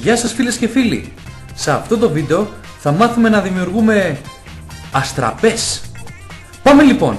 Γεια σας φίλες και φίλοι! Σε αυτό το βίντεο θα μάθουμε να δημιουργούμε αστραπές. Πάμε λοιπόν!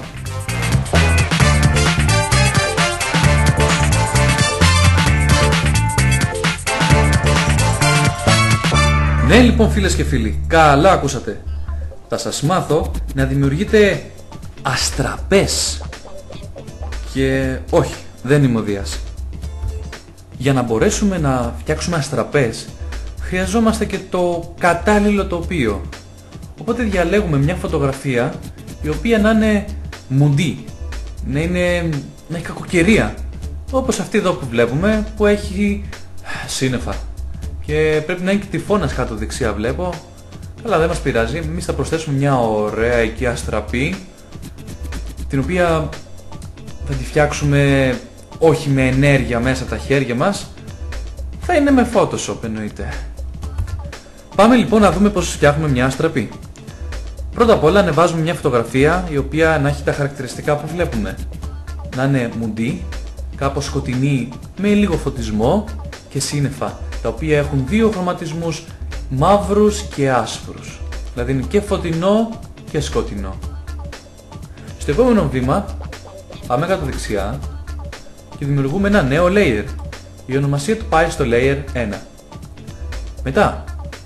Ναι λοιπόν φίλες και φίλοι, καλά ακούσατε. Θα σας μάθω να δημιουργείτε αστραπές. Και όχι, δεν είμαι ο Δίας. Για να μπορέσουμε να φτιάξουμε αστραπές χρειαζόμαστε και το κατάλληλο τοπίο. Οπότε διαλέγουμε μια φωτογραφία η οποία να είναι μουντή, να έχει κακοκαιρία, όπως αυτή εδώ που βλέπουμε που έχει σύννεφα και πρέπει να είναι και τυφώνας κάτω δεξιά βλέπω. Καλά, δεν μας πειράζει, εμείς θα προσθέσουμε μια ωραία εκεί αστραπή την οποία θα τη φτιάξουμε όχι με ενέργεια μέσα από τα χέρια μας, θα είναι με Photoshop εννοείται. Πάμε λοιπόν να δούμε πώς φτιάχνουμε μια αστραπή. Πρώτα απ' όλα ανεβάζουμε μια φωτογραφία η οποία να έχει τα χαρακτηριστικά που βλέπουμε. Να είναι μουντή, κάπως σκοτεινή με λίγο φωτισμό και σύννεφα, τα οποία έχουν δύο χρωματισμούς μαύρους και άσπρους. Δηλαδή είναι και φωτεινό και σκοτεινό. Στο επόμενο βήμα πάμε κάτω δεξιά και δημιουργούμε ένα νέο layer. Η ονομασία του πάει στο layer 1. Μετά,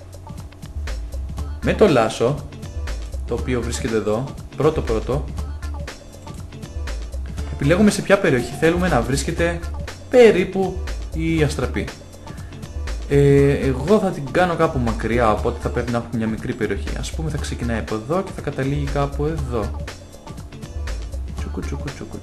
με το λάσο, το οποίο βρίσκεται εδώ, πρώτο, επιλέγουμε σε ποια περιοχή θέλουμε να βρίσκεται περίπου η αστραπή. Εγώ θα την κάνω κάπου μακριά, οπότε θα πρέπει να έχουμε μια μικρή περιοχή. Ας πούμε θα ξεκινάει από εδώ και θα καταλήγει κάπου εδώ. Τσουκου.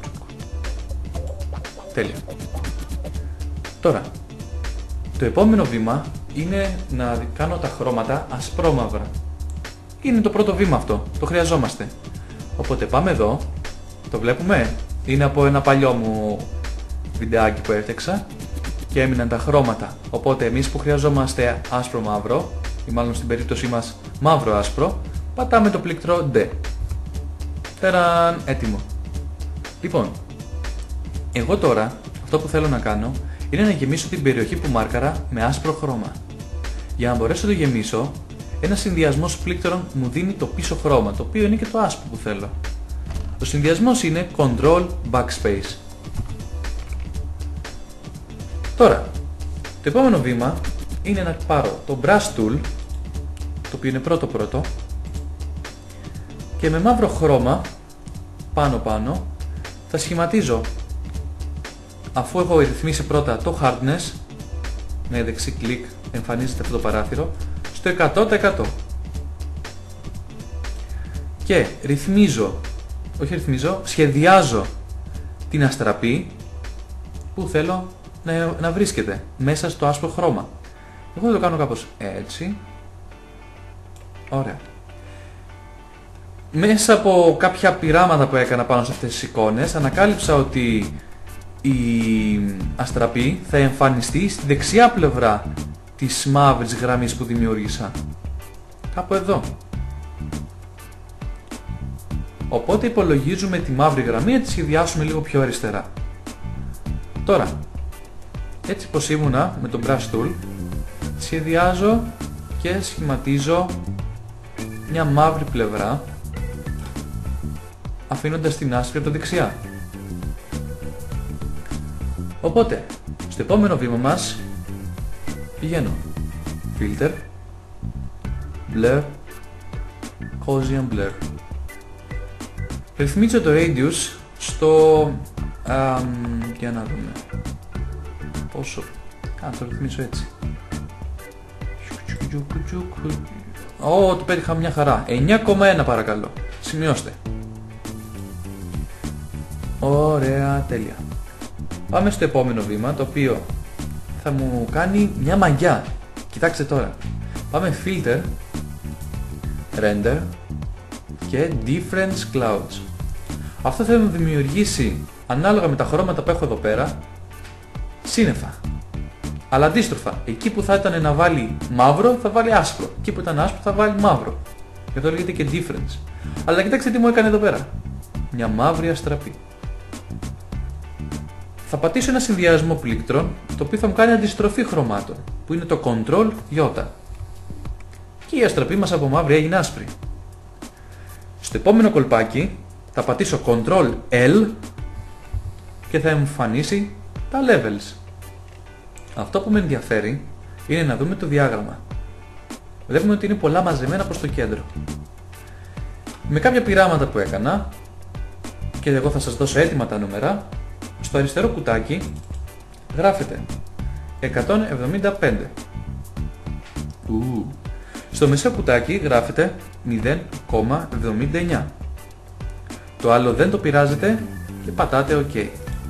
Τέλεια. Τώρα, το επόμενο βήμα είναι να κάνω τα χρώματα ασπρόμαυρα. Είναι το πρώτο βήμα αυτό, το χρειαζόμαστε. Οπότε πάμε εδώ, το βλέπουμε, είναι από ένα παλιό μου βιντεάκι που έφτιαξα και έμειναν τα χρώματα. Οπότε εμείς που χρειαζόμαστε άσπρο μαύρο, ή μάλλον στην περίπτωσή μας μαύρο άσπρο, πατάμε το πλήκτρο D. Τεραν, έτοιμο. Λοιπόν, εγώ τώρα αυτό που θέλω να κάνω είναι να γεμίσω την περιοχή που μάρκαρα με άσπρο χρώμα. Για να μπορέσω να το γεμίσω, ένας συνδυασμός πλήκτρων μου δίνει το πίσω χρώμα, το οποίο είναι και το άσπρο που θέλω. Ο συνδυασμός είναι Ctrl Backspace. Τώρα, το επόμενο βήμα είναι να πάρω το Brush Tool, το οποίο είναι πρώτο, και με μαύρο χρώμα πάνω θα σχηματίζω, αφού έχω ρυθμίσει πρώτα το Hardness, με δεξί κλικ εμφανίζεται αυτό το παράθυρο, στο 100%. Και σχεδιάζω την αστραπή που θέλω να βρίσκεται μέσα στο άσπρο χρώμα. Εγώ θα το κάνω κάπως έτσι. Ωραία. Μέσα από κάποια πειράματα που έκανα πάνω σε αυτές τις εικόνες ανακάλυψα ότι η αστραπή θα εμφανιστεί στη δεξιά πλευρά της μαύρης γραμμής που δημιούργησα. Κάπου εδώ. Οπότε υπολογίζουμε τη μαύρη γραμμή να τη σχεδιάσουμε λίγο πιο αριστερά. Τώρα, έτσι πως ήμουνα με το Brush Tool, σχεδιάζω και σχηματίζω μια μαύρη πλευρά, αφήνοντας την άσπρη από το δεξιά. Οπότε, στο επόμενο βήμα μας πηγαίνω Filter, Blur, Gaussian Blur. Ρυθμίζω το Radius στο... για να δούμε πόσο... το ρυθμίσω έτσι. Το πέτυχα μια χαρά. 9,1 παρακαλώ. Σημειώστε. Ωραία, τέλεια. Πάμε στο επόμενο βήμα, το οποίο θα μου κάνει μια μαγιά. Κοιτάξτε τώρα. Πάμε Filter, Render και Difference Clouds. Αυτό θα μου δημιουργήσει, ανάλογα με τα χρώματα που έχω εδώ πέρα, σύννεφα. Αλλά αντίστροφα, εκεί που θα ήταν να βάλει μαύρο θα βάλει άσπρο. Εκεί που ήταν άσπρο θα βάλει μαύρο. Γι' αυτό λέγεται και Difference. Αλλά κοιτάξτε τι μου έκανε εδώ πέρα. Μια μαύρη αστραπή. θα πατήσω ένα συνδυασμό πλήκτρων, το οποίο θα μου κάνει αντιστροφή χρωμάτων, που είναι το Ctrl J. Και η αστραπή μας από μαύρη έγινε άσπρη. Στο επόμενο κολπάκι θα πατήσω Ctrl L και θα εμφανίσει τα levels. Αυτό που με ενδιαφέρει είναι να δούμε το διάγραμμα. Βλέπουμε ότι είναι πολλά μαζεμένα προς το κέντρο. Με κάποια πειράματα που έκανα, και εγώ θα σας δώσω έτοιμα τα νούμερα, στο αριστερό κουτάκι γράφεται 175. Στο μεσαίο κουτάκι γράφεται 0,79. Το άλλο δεν το πειράζετε και πατάτε OK.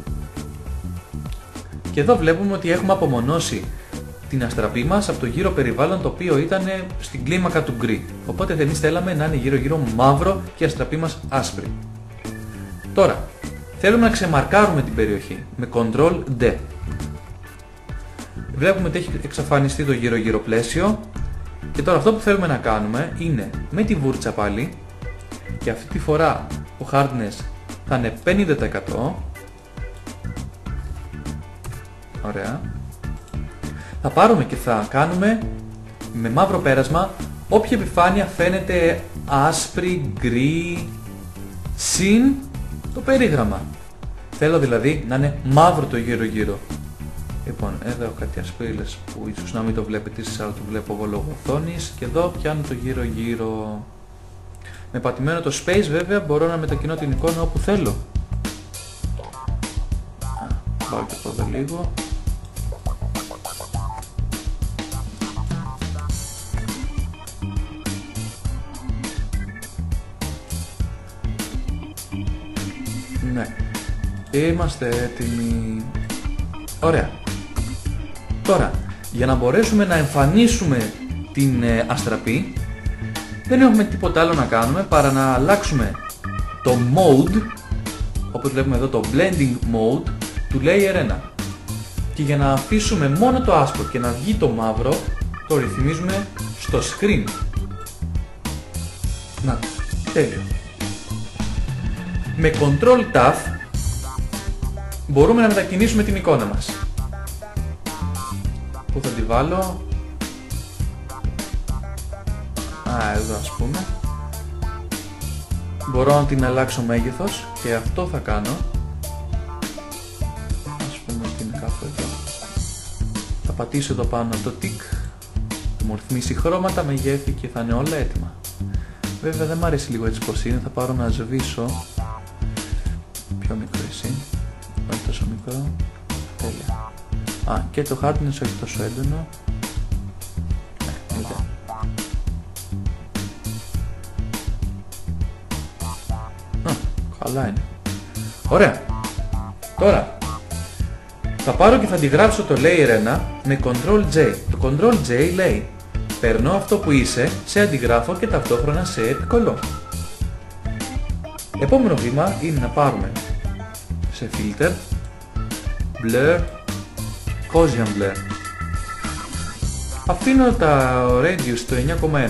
Και εδώ βλέπουμε ότι έχουμε απομονώσει την αστραπή μας από το γύρο περιβάλλον, το οποίο ήταν στην κλίμακα του γκρι. Οπότε εμείς θέλαμε να είναι γύρω γύρω μαύρο και η αστραπή μας άσπρη. Τώρα, θέλουμε να ξεμαρκάρουμε την περιοχή με Ctrl D. Βλέπουμε ότι έχει εξαφανιστεί το γύρω γύρω πλαίσιο. Και τώρα αυτό που θέλουμε να κάνουμε είναι με τη βούρτσα πάλι, και αυτή τη φορά ο hardness θα είναι 50%. Ωραία. Θα πάρουμε και θα κάνουμε με μαύρο πέρασμα όποια επιφάνεια φαίνεται άσπρη, γκρι, συν το περίγραμμα. Θέλω δηλαδή να είναι μαύρο το γύρω γύρω. Λοιπόν, εδώ έχω κάτι ασπρίλες που ίσως να μην το βλέπετε εσείς, αλλά το βλέπω εγώ λόγω οθόνης, και εδώ πιάνω το γύρω γύρω. Με πατημένο το space βέβαια μπορώ να μετακινώ την εικόνα όπου θέλω. Πάω και από εδώ λίγο. Ναι, είμαστε έτοιμοι. Ωραία. Τώρα, για να μπορέσουμε να εμφανίσουμε την αστραπή, δεν έχουμε τίποτα άλλο να κάνουμε παρά να αλλάξουμε το mode, όπως βλέπουμε εδώ, το blending mode του layer 1. Και για να αφήσουμε μόνο το άσπρο και να βγει το μαύρο, το ρυθμίζουμε στο screen. Να, τέλειο. Με Ctrl Tab μπορούμε να μετακινήσουμε την εικόνα μας. Πού θα τη βάλω? Εδώ ας πούμε. Μπορώ να την αλλάξω μέγεθος και αυτό θα κάνω. Ας πούμε ότι είναι κάπου εδώ. Θα πατήσω εδώ πάνω το tick, θα μου ρυθμίσει χρώματα, μεγέθη και θα είναι όλα έτοιμα. Βέβαια δεν μ' αρέσει λίγο έτσι πως είναι, θα πάρω να σβήσω. Πιο μικρό εσύ, όχι τόσο μικρό. Τέλεια. Και το hardness όχι τόσο έντονο. Είδα. Καλά είναι. Ωραία. Τώρα θα πάρω και θα αντιγράψω το layer 1 με Ctrl J. Το Ctrl J λέει παίρνω αυτό που είσαι, σε αντιγράφω και ταυτόχρονα σε επικολλώ. Επόμενο βήμα είναι να πάρουμε σε Filter, Blur, Gaussian Blur. Αφήνω τα Radius στο 9,1.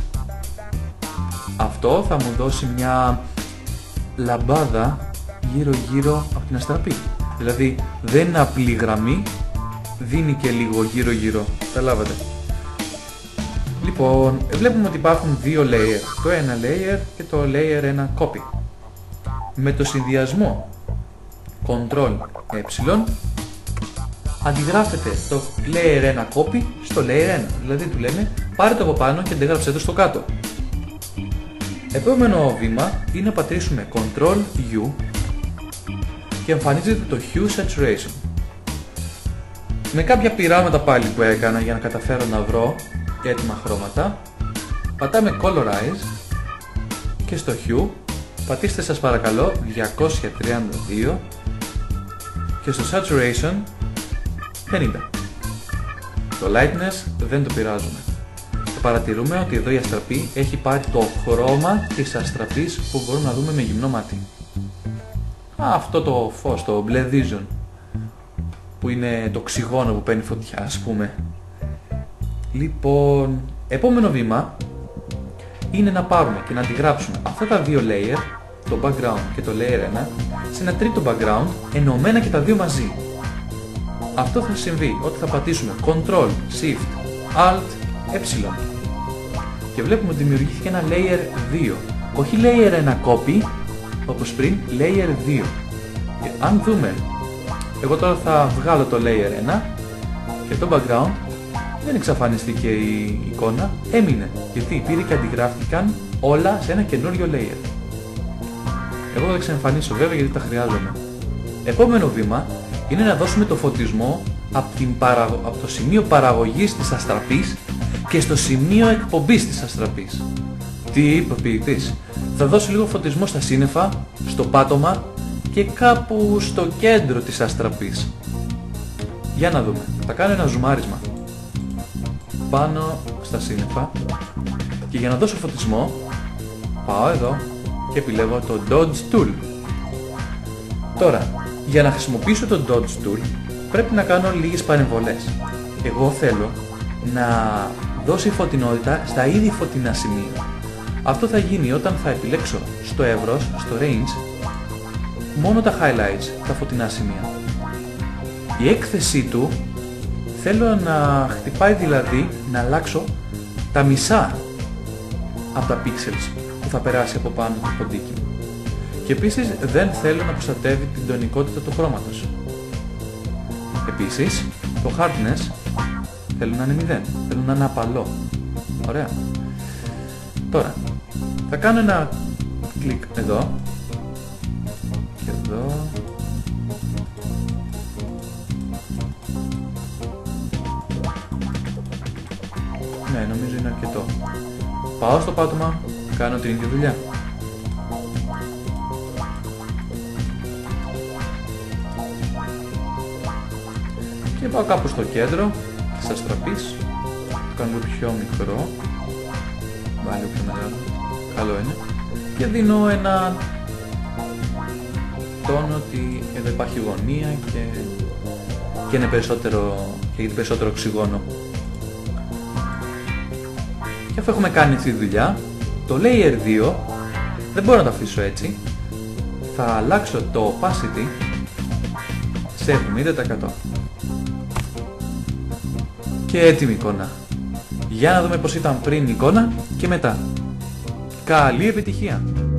Αυτό θα μου δώσει μια λαμπάδα γύρω γύρω από την αστραπή. Δηλαδή δεν είναι απλή γραμμή, δίνει και λίγο γύρω γύρω. Καταλάβατε. Λοιπόν, βλέπουμε ότι υπάρχουν δύο layer. Το ένα layer και το layer 1 copy. Με το συνδυασμό Ctrl E αντιγράφεται το layer 1 copy στο layer 1. Δηλαδή του λέμε πάρε το από πάνω και αντιγράψε το στο κάτω. Επόμενο βήμα είναι να πατήσουμε Ctrl U και εμφανίζεται το Hue Saturation. Με κάποια πειράματα πάλι που έκανα για να καταφέρω να βρω έτοιμα χρώματα, πατάμε Colorize και στο Hue πατήστε σας παρακαλώ 232 και στο Saturation 50. Το Lightness δεν το πειράζουμε. Παρατηρούμε ότι εδώ η αστραπή έχει πάρει το χρώμα της αστραπής που μπορούμε να δούμε με γυμνό μάτι. Αυτό το φως, το μπλε vision, που είναι το οξυγόνο που παίρνει φωτιά, ας πούμε. Λοιπόν, επόμενο βήμα είναι να πάρουμε και να αντιγράψουμε αυτά τα δύο layer, το background και το layer 1, σε ένα τρίτο background, ενωμένα και τα δύο μαζί. Αυτό θα συμβεί ότι θα πατήσουμε Ctrl, Shift, Alt, E και βλέπουμε ότι δημιουργήθηκε ένα Layer 2. Όχι Layer 1 copy, όπως πριν, Layer 2. Και αν δούμε, εγώ τώρα θα βγάλω το Layer 1 και το background, δεν εξαφανίστηκε η εικόνα, έμεινε. Γιατί πήρε και αντιγράφτηκαν όλα σε ένα καινούριο layer. Εγώ θα τα εξεμφανίσω βέβαια γιατί τα χρειάζομαι. Επόμενο βήμα είναι να δώσουμε το φωτισμό από το σημείο παραγωγής της αστραπής και στο σημείο εκπομπής της αστραπής. Τι είπε ο ποιητής? Θα δώσω λίγο φωτισμό στα σύννεφα, στο πάτωμα και κάπου στο κέντρο της αστραπής. Για να δούμε. Θα κάνω ένα ζουμάρισμα πάνω στα σύννεφα και για να δώσω φωτισμό πάω εδώ και επιλέγω το Dodge Tool. Τώρα, για να χρησιμοποιήσω το Dodge Tool πρέπει να κάνω λίγες παρεμβολές. Εγώ θέλω να δώσει φωτεινότητα στα ήδη φωτεινά σημεία. Αυτό θα γίνει όταν θα επιλέξω στο εύρος, στο range, μόνο τα highlights, τα φωτεινά σημεία. Η έκθεσή του θέλω να χτυπάει, δηλαδή να αλλάξω τα μισά από τα pixels που θα περάσει από πάνω το ποντίκι μου. Και επίσης δεν θέλω να προστατεύει την τονικότητα του χρώματος. Επίσης το hardness θέλω να είναι 0, θέλω να είναι απαλό. Ωραία. Τώρα θα κάνω ένα κλικ εδώ και εδώ. Ναι, νομίζω είναι αρκετό. Πάω στο πάτωμα, κάνω την ίδια δουλειά. Και πάω κάπου στο κέντρο της αστραπής, το κάνω λίγο πιο μικρό, βάλω πιο μεγάλο, καλό είναι, και δίνω ένα τόνο ότι εδώ υπάρχει γωνία και είναι περισσότερο, και έχει περισσότερο οξυγόνο. Και αφού έχουμε κάνει αυτή τη δουλειά, το Layer 2 δεν μπορώ να το αφήσω έτσι. Θα αλλάξω το opacity σε 70%. Και έτοιμη εικόνα. Για να δούμε πως ήταν πριν η εικόνα και μετά. Καλή επιτυχία!